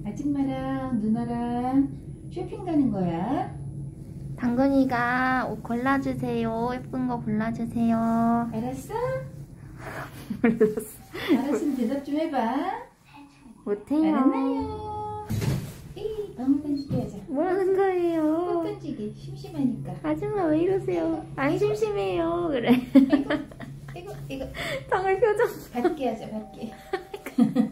아줌마랑 누나랑 쇼핑 가는 거야. 당근이가 옷 골라주세요. 예쁜 거 골라주세요. 알았어? 몰랐어. 알았으면 대답 좀 해봐. 못해요. 알았나요? 에이, 너무 던지게 하자. 뭐 하는 거예요? 꼭 던지게. 심심하니까. 아줌마 왜 이러세요? 안 심심해요. 그래. 이거 당을 표정. 받게 하자, 받게.